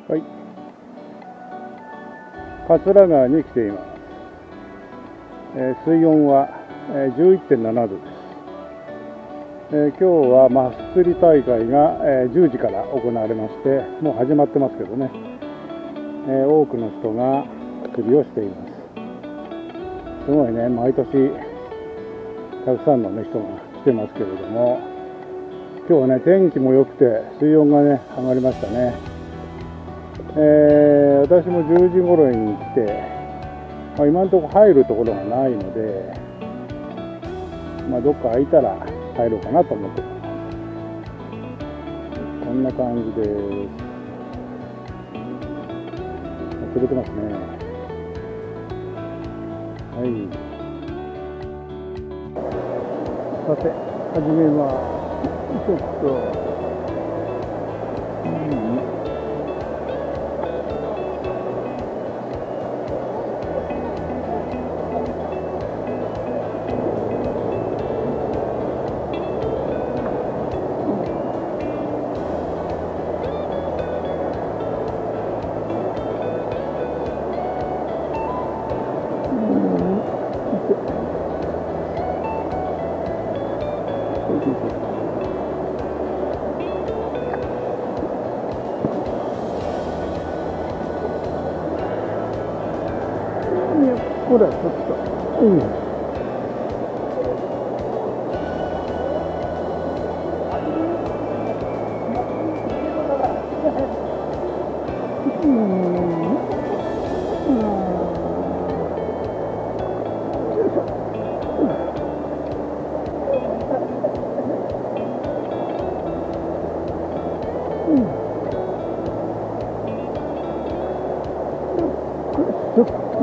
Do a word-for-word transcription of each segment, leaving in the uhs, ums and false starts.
はい、桂川に来ています。えー、水温は、えー、じゅういってんななどです。えー、今日はマス釣り大会が、えー、じゅうじから行われまして、もう始まってますけどね、えー、多くの人が釣りをしています。すごいね、毎年たくさんの、ね、人が来てますけれども、今日はね、天気も良くて水温がね上がりましたね。えー、私もじゅうじ頃に来て、まあ、今のところ入るところがないので、まあ、どっか空いたら入ろうかなと思ってます。こんな感じです。釣れてますね。はい。さて、始めます。ちょっと、うんほら、ちょっと、うん。ちょっと。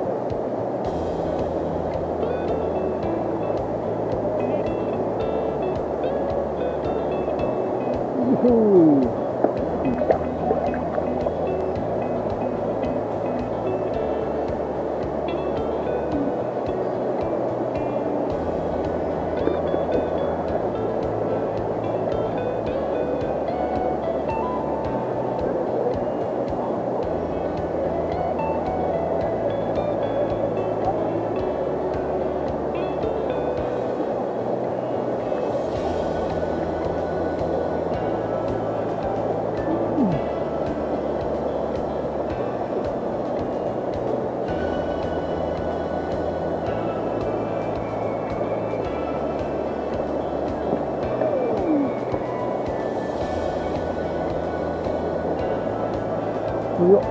よっ、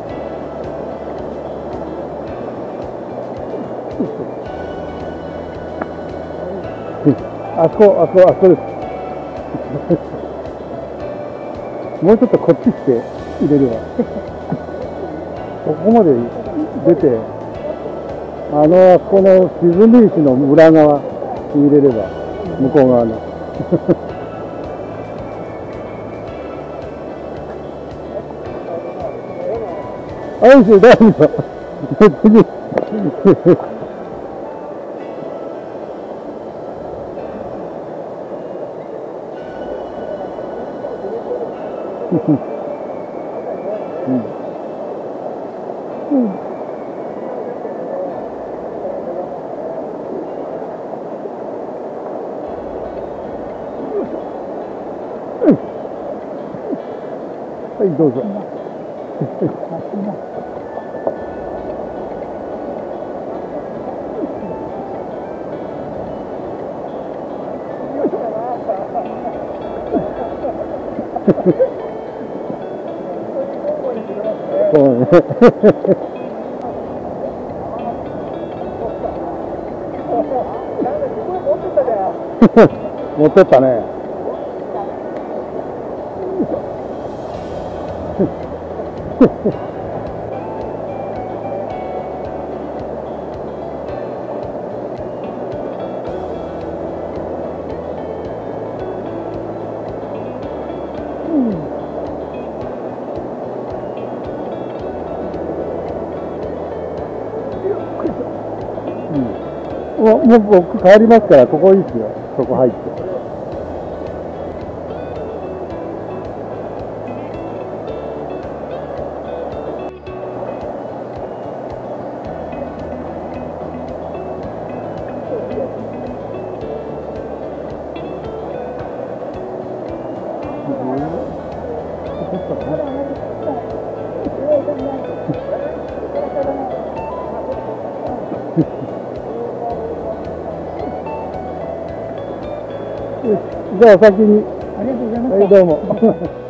あそこ、あそこ、あそこです。もうちょっとこっち来て入れるわ。ここまで出て、あの、あそこの沈み石の裏側に入れれば、向こう側の。あいし、大丈夫。うんうんはい、どうぞ。そうね。持ってったね。もう、もう僕帰りますから、ここいいですよ。そこ入って。 じゃあ先に。 ありがとうございました。 はい、どうも。